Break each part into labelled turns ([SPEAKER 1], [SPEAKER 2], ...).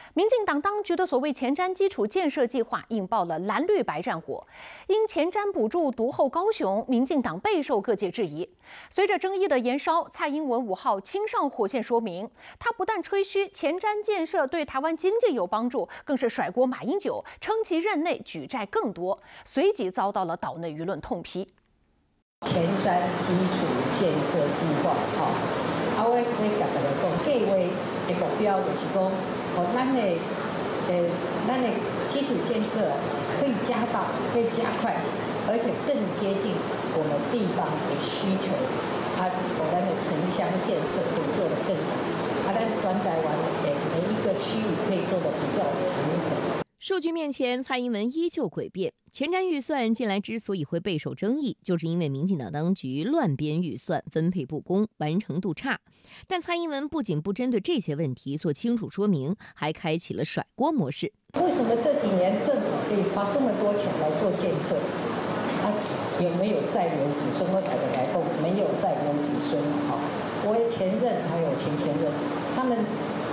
[SPEAKER 1] 民进党当局的所谓前瞻基础建设计划引爆了蓝绿白战火，因前瞻补助独后高雄，民进党备受各界质疑。随着争议的延烧，蔡英文5号亲上火线说明，他不但吹嘘前瞻建设对台湾经济有帮助，更是甩锅马英九，称其任内举债更多，随即遭到了岛内舆论痛批。
[SPEAKER 2] 前瞻基础建设计划，我可以甲大家讲，计划的目标就是讲，咱的基础建设可以加大，可以加快，而且更接近我们地方的需求。咱的城乡建设可以做得更好，咱全台湾的每一个区域可以做得比较平衡。
[SPEAKER 3] 数据面前，蔡英文依旧诡辩。前瞻预算近来之所以会备受争议，就是因为民进党当局乱编预算、分配不公、完成度差。但蔡英文不仅不针对这些问题做清楚说明，还开启了甩锅模式。
[SPEAKER 2] 为什么这几年政府可以花这么多钱来做建设？有没有在留子孙？我改革来讲，没有在留子孙。我的前任还有前任，他们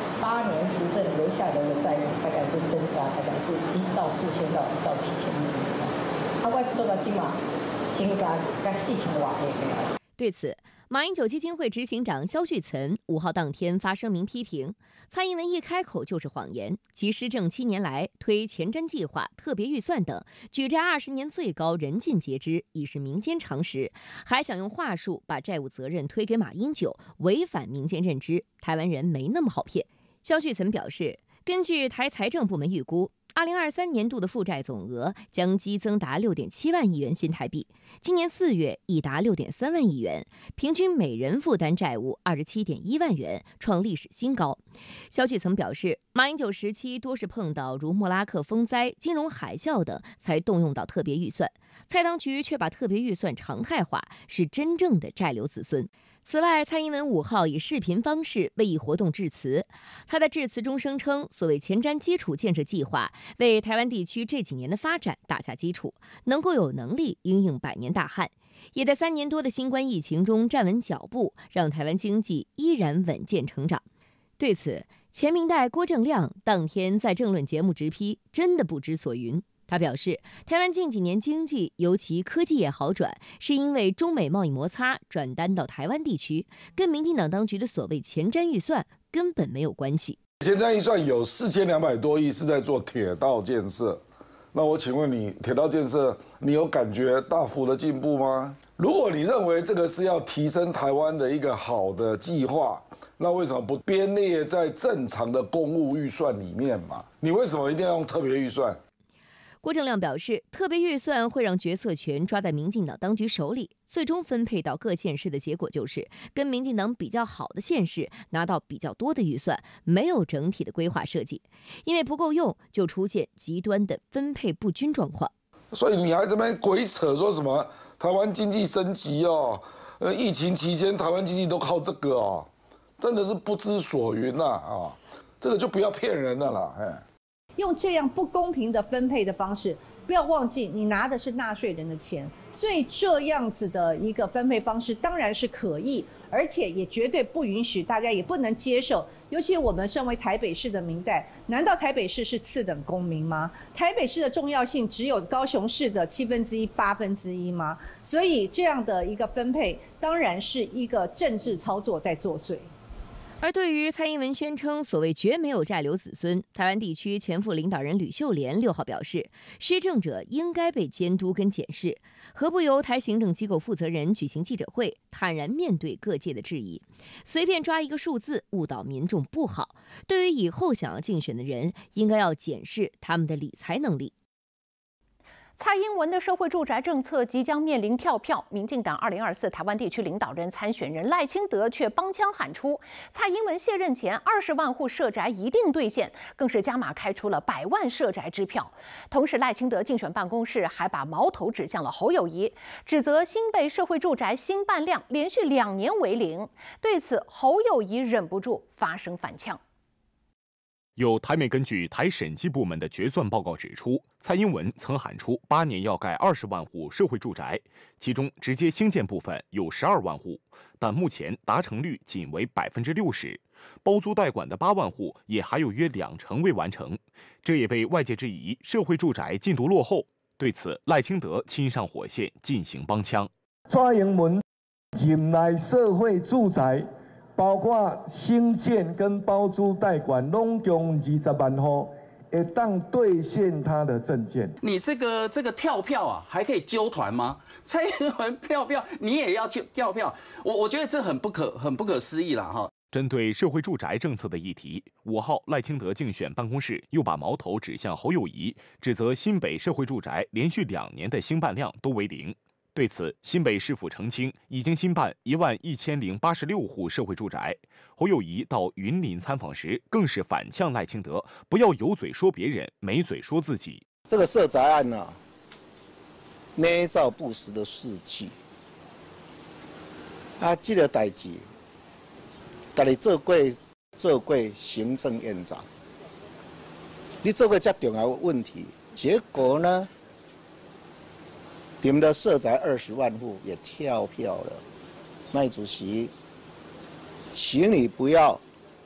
[SPEAKER 2] 8年执政留下来的债务大概是增加，大概是1到4000到1到7000亿。我做到今嘛，增加到4000多亿。
[SPEAKER 3] 对此，马英九基金会执行长萧旭岑5号当天发声明批评，蔡英文一开口就是谎言，其施政7年来推前瞻计划、特别预算等，举债20年最高，人尽皆知，已是民间常识，还想用话术把债务责任推给马英九，违反民间认知，台湾人没那么好骗。萧旭岑表示，根据台财政部门预估，2023年度的负债总额将激增达6.7万亿元新台币，今年4月已达6.3万亿元，平均每人负担债务27.1万元，创历史新高。萧旭岑表示，马英九时期多是碰到如莫拉克风灾、金融海啸等才动用到特别预算，蔡当局却把特别预算常态化，是真正的债留子孙。此外，蔡英文5号以视频方式为一活动致辞。他在致辞中声称，所谓前瞻基础建设计划为台湾地区这几年的发展打下基础，能够有能力因应百年大旱，也在3年多的新冠疫情中站稳脚步，让台湾经济依然稳健成长。对此，前民代郭正亮当天在政论节目直批，真的不知所云。他表示，台湾近几年经济，尤其科技业好转，是因为中美贸易摩擦转单到台湾地区，跟民进党当局的所谓前瞻预算根本没有关系。
[SPEAKER 4] 前瞻预算有4200多亿是在做铁道建设，那我请问你，铁道建设你有感觉大幅的进步吗？如果你认为这个是要提升台湾的一个好的计划，那为什么不编列在正常的公务预算里面嘛？你为什么一定要用特别预算？
[SPEAKER 3] 郭正亮表示，特别预算会让决策权抓在民进党当局手里，最终分配到各县市的结果就是跟民进党比较好的县市拿到比较多的预算，没有整体的规划设计，因为不够用，就出现极端的分配不均状况。
[SPEAKER 4] 所以你还这边鬼扯说什么台湾经济升级哦，疫情期间台湾经济都靠这个哦，真的是不知所云啊！这个就不要骗人的啦，
[SPEAKER 5] 用这样不公平的分配的方式，不要忘记你拿的是纳税人的钱，所以这样子的一个分配方式当然是可议，而且也绝对不允许，大家也不能接受。尤其我们身为台北市的民代，难道台北市是次等公民吗？台北市的重要性只有高雄市的1/7、1/8吗？所以这样的一个分配，当然是一个政治操作在作祟。
[SPEAKER 3] 而对于蔡英文宣称所谓绝没有债留子孙，台湾地区前副领导人吕秀莲6号表示，施政者应该被监督跟检视，何不由台行政机构负责人举行记者会，坦然面对各界的质疑，随便抓一个数字误导民众不好。对于以后想要竞选的人，应该要检视他们的理财能力。
[SPEAKER 1] 蔡英文的社会住宅政策即将面临跳票，民进党2024台湾地区领导人参选人赖清德却帮腔喊出，蔡英文卸任前20万户社宅一定兑现，更是加码开出了100万社宅支票。同时，赖清德竞选办公室还把矛头指向了侯友宜，指责新北社会住宅新办量连续2年为0。对此，侯友宜忍不住发声反呛。
[SPEAKER 6] 有台媒根据台审计部门的决算报告指出，蔡英文曾喊出8年要盖20万户社会住宅，其中直接兴建部分有12万户，但目前达成率仅为60%， 包租代管的8万户也还有约20%未完成，这也被外界质疑社会住宅进度落后。对此，赖清德亲上火线进行帮腔。
[SPEAKER 7] 蔡英文引来社会住宅，包括新建跟包租代管，拢共20万户，会当兑现他的政见。
[SPEAKER 8] 你这个跳票啊，还可以揪团吗？蔡英文跳票，你也要跳票？我觉得这很不可思议啦哈。
[SPEAKER 6] 针对社会住宅政策的议题，5号赖清德竞选办公室又把矛头指向侯友宜，指责新北社会住宅连续2年的兴办量都为0。对此，新北市府澄清，已经新办11086户社会住宅。侯友宜到云林参访时，更是反呛赖清德，不要有嘴说别人，没嘴说自己。
[SPEAKER 9] 这个社宅案啊，捏造不实的事迹，这个代志。家己做过行政院长，你做过这重要的问题，结果呢，你们的社宅20万户也跳票了。赖主席，请你不要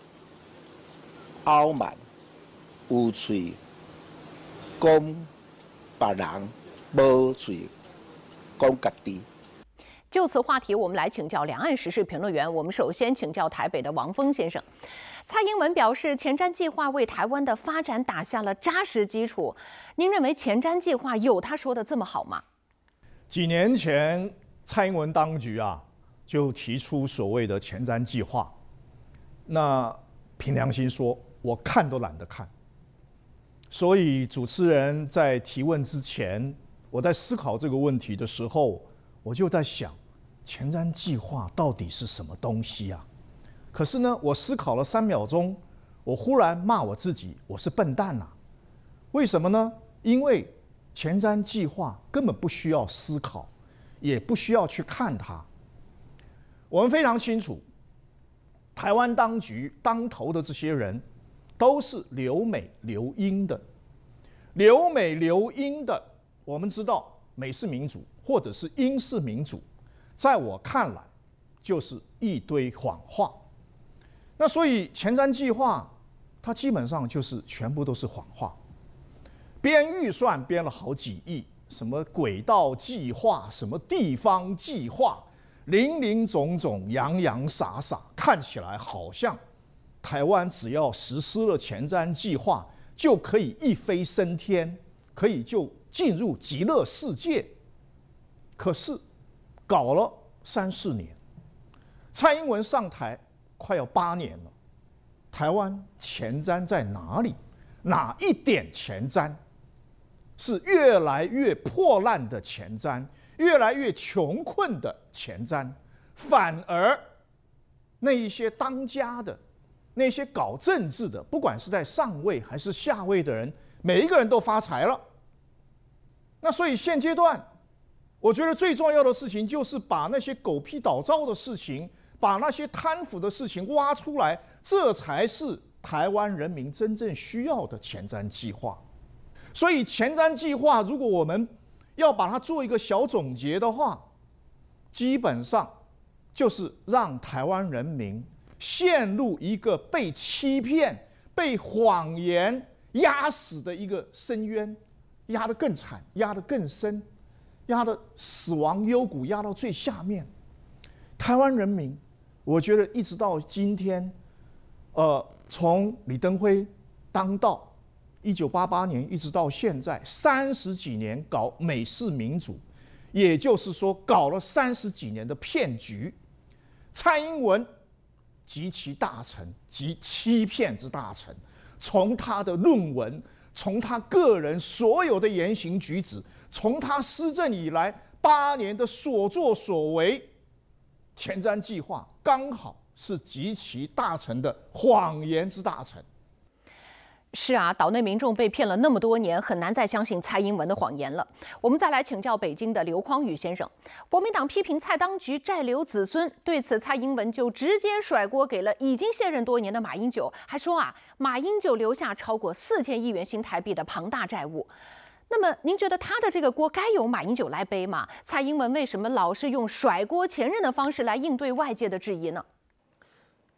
[SPEAKER 9] 傲慢、有嘴讲别人，无嘴讲家己。
[SPEAKER 1] 就此话题，我们来请教两岸时事评论员。我们首先请教台北的王峰先生。蔡英文表示，前瞻计划为台湾的发展打下了扎实基础。您认为前瞻计划有他说的这么好吗？
[SPEAKER 10] 几年前，蔡英文当局就提出所谓的前瞻计划。那凭良心说，我看都懒得看。所以主持人在提问之前，我在思考这个问题的时候，我就在想。前瞻计划到底是什么东西啊？可是呢，我思考了3秒钟，我忽然骂我自己，我是笨蛋啊！为什么呢？因为前瞻计划根本不需要思考，也不需要去看它。我们非常清楚，台湾当局当头的这些人都是留美留英的，留美留英的。我们知道美式民主或者是英式民主。在我看来，就是一堆谎话。那所以前瞻计划，它基本上就是全部都是谎话。编预算编了好几亿，什么轨道计划，什么地方计划，林林总总，洋洋洒洒，看起来好像台湾只要实施了前瞻计划，就可以一飞升天，可以就进入极乐世界。可是搞了3、4年，蔡英文上台快要8年了，台湾前瞻在哪里？哪一点前瞻？是越来越破烂的前瞻，越来越穷困的前瞻，反而那一些当家的、那些搞政治的，不管是在上位还是下位的人，每一个人都发财了。那所以现阶段，我觉得最重要的事情就是把那些狗屁倒灶的事情，把那些贪腐的事情挖出来，这才是台湾人民真正需要的前瞻计划。所以前瞻计划，如果我们要把它做一个小总结的话，基本上就是让台湾人民陷入一个被欺骗、被谎言压死的一个深渊，压得更惨，压得更深。压的死亡幽谷压到最下面，台湾人民，我觉得一直到今天，从李登辉当道1988年一直到现在30几年搞美式民主，也就是说搞了30几年的骗局。蔡英文及其大臣及欺骗之大臣，从他的论文，从他个人所有的言行举止。从他施政以来8年的所作所为，前瞻计划刚好是极其大成的谎言之大成。
[SPEAKER 1] 是啊，岛内民众被骗了那么多年，很难再相信蔡英文的谎言了。我们再来请教北京的刘匡宇先生。国民党批评蔡当局债留子孙，对此蔡英文就直接甩锅给了已经卸任多年的马英九，还说马英九留下超过4000亿元新台币的庞大债务。那么，您觉得他的这个锅该由马英九来背吗？蔡英文为什么老是用甩锅前任的方式来应对外界的质疑呢？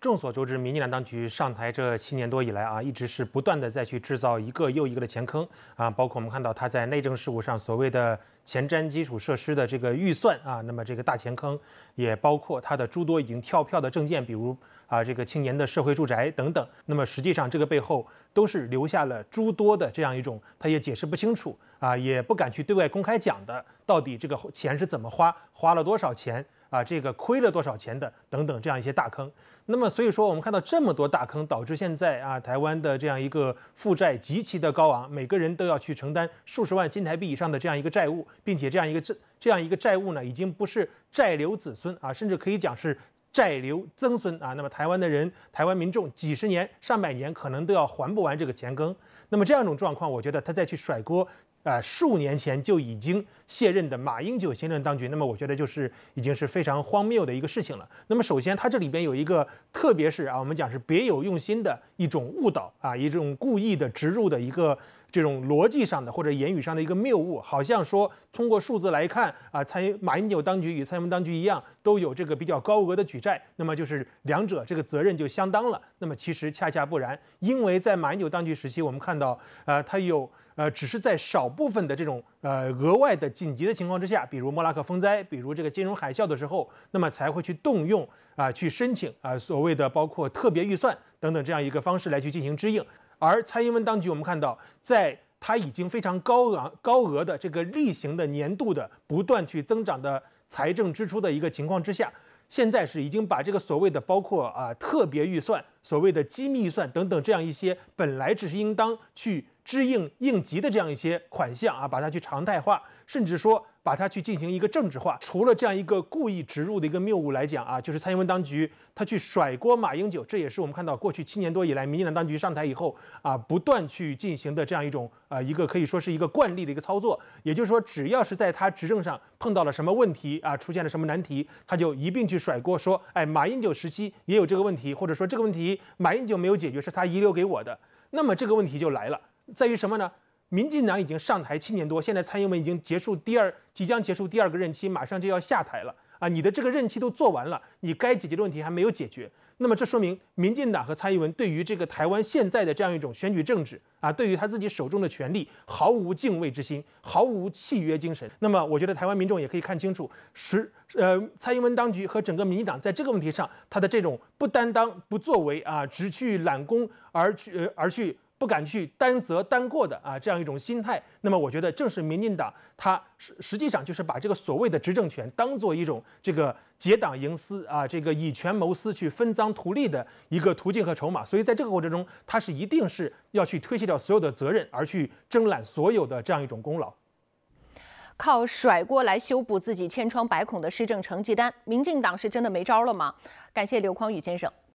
[SPEAKER 11] 众所周知，民进党当局上台这7年多以来啊，一直是不断的再去制造一个又一个的钱坑啊，包括我们看到他在内政事务上所谓的前瞻基础设施的这个预算啊，那么这个大钱坑，也包括他的诸多已经跳票的政见，比如这个青年的社会住宅等等。那么实际上这个背后都是留下了诸多的这样一种，他也解释不清楚啊，也不敢去对外公开讲的，到底这个钱是怎么花，花了多少钱。这个亏了多少钱的等等这样一些大坑，那么所以说我们看到这么多大坑，导致现在台湾的这样一个负债极其的高昂，每个人都要去承担数十万新台币以上的这样一个债务，并且这样一个债务呢，已经不是债留子孙甚至可以讲是债留曾孙那么台湾的人、台湾民众几十年、上百年可能都要还不完这个钱坑。那么这样一种状况，我觉得他再去甩锅。数年前就已经卸任的马英九先生当局，那么我觉得就是已经是非常荒谬的一个事情了。那么首先，它这里边有一个，特别是我们讲是别有用心的一种误导一种故意的植入的一个这种逻辑上的或者言语上的一个谬误，好像说通过数字来看马英九当局与蔡英文当局一样，都有这个比较高额的举债，那么就是两者这个责任就相当了。那么其实恰恰不然，因为在马英九当局时期，我们看到他有。只是在少部分的这种额外的紧急的情况之下，比如莫拉克风灾，比如这个金融海啸的时候，那么才会去动用去申请所谓的包括特别预算等等这样一个方式来去进行支应。而蔡英文当局，我们看到在它已经非常高额的这个例行的年度的不断去增长的财政支出的一个情况之下，现在是已经把这个所谓的包括特别预算、所谓的机密预算等等这样一些本来只是应当去支应应急的这样一些款项把它去常态化，甚至说把它去进行一个政治化。除了这样一个故意植入的一个谬误来讲就是蔡英文当局他去甩锅马英九，这也是我们看到过去7年多以来民进党当局上台以后不断去进行的这样一种一个可以说是一个惯例的一个操作。也就是说，只要是在他执政上碰到了什么问题出现了什么难题，他就一并去甩锅说马英九时期也有这个问题，或者说这个问题马英九没有解决，是他遗留给我的。那么这个问题就来了，在于什么呢？民进党已经上台7年多，现在蔡英文已经即将结束第2个任期，马上就要下台了你的这个任期都做完了，你该解决的问题还没有解决。那么这说明民进党和蔡英文对于这个台湾现在的这样一种选举政治对于他自己手中的权力毫无敬畏之心，毫无契约精神。那么我觉得台湾民众也可以看清楚，蔡英文当局和整个民进党在这个问题上，他的这种不担当、不作为只去揽功而去不敢去担责担过的这样一种心态，那么我觉得正是民进党，它实际上就是把这个所谓的执政权当做一种这个结党营私这个以权谋私去分赃图利的一个途径和筹码。所以在这个过程中，它是一定是要去推卸掉所有的责任，而去争揽所有的这样一种功劳。
[SPEAKER 1] 靠甩锅来修补自己千疮百孔的施政成绩单，民进党是真的没招了吗？感谢刘匡宇先生。